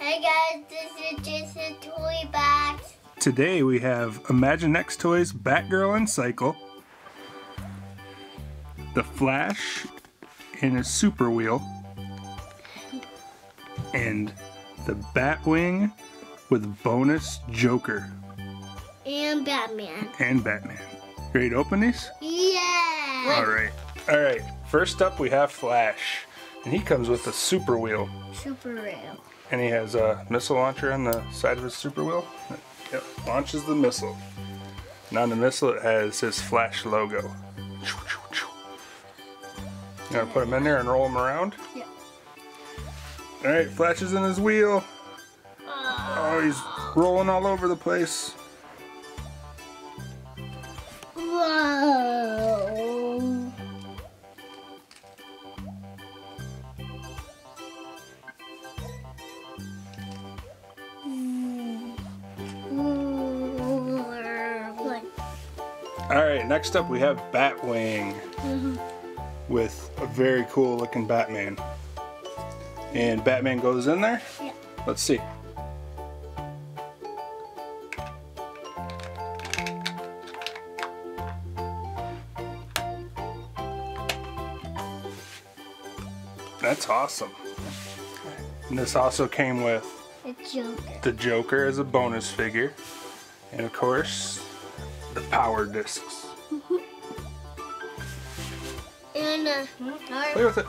Hey guys, this is Jason Toy Box. Today we have Imaginext Toys Batgirl and Cycle, the Flash in a super wheel, and the Batwing with bonus Joker. And Batman. Ready to open these? Yeah! Alright. First up we have Flash. And he comes with a super wheel. Super real. And he has a missile launcher on the side of his super wheel. Yep, launches the missile. And on the missile it has his Flash logo. You gotta put him in there and roll him around? Yeah. Alright, Flash is in his wheel. Oh, he's rolling all over the place. Whoa! Alright, next up we have Batwing with a very cool looking Batman. And Batman goes in there? Yeah. Let's see. That's awesome. And this also came with the Joker as a bonus figure. And of course, the power discs. And Play with it.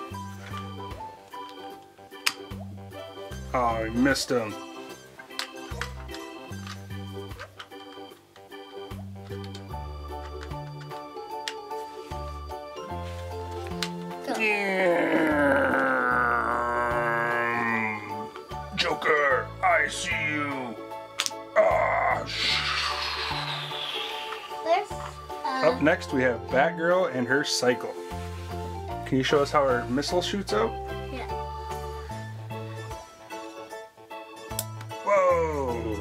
Oh, I missed him. Joker, I see you. Up next we have Batgirl and her cycle. Can you show us how her missile shoots out? Yeah. Whoa!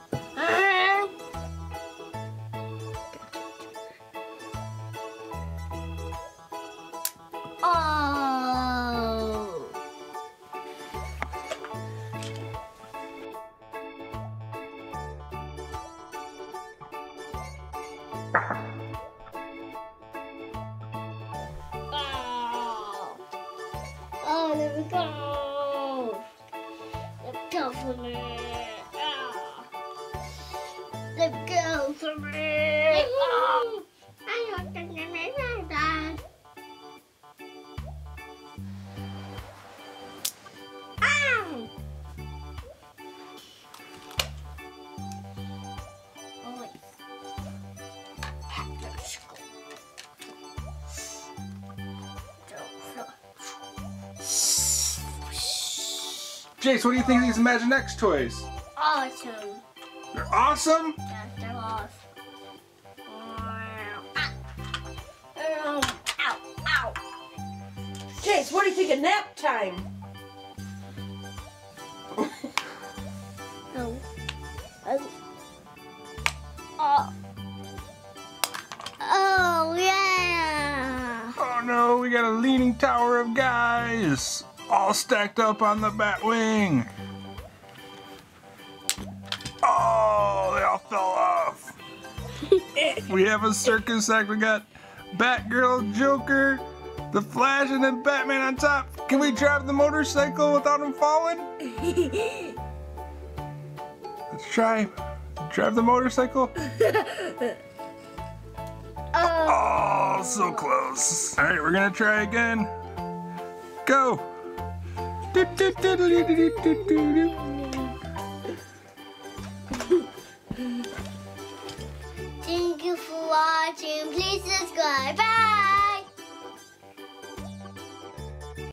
Oh! Oh, there we go. Let's go for me. Let's go for me. Oh, I don't think I made that. Ow! Oh, wait. Jace, what do you think of these Imaginext toys? Awesome. They're awesome? Yes, they're awesome. Ow, ow. Chase, what do you think of nap time? No. Oh, yeah. Oh no, we got a leaning tower of guys, all stacked up on the Batwing. Oh, they all fell off. We have a circus act. We got Batgirl, Joker, the Flash, and then Batman on top. Can we drive the motorcycle without him falling? Let's try. Drive the motorcycle. Oh, so close. All right, we're gonna try again. Go. Thank you for watching. Please subscribe. Bye.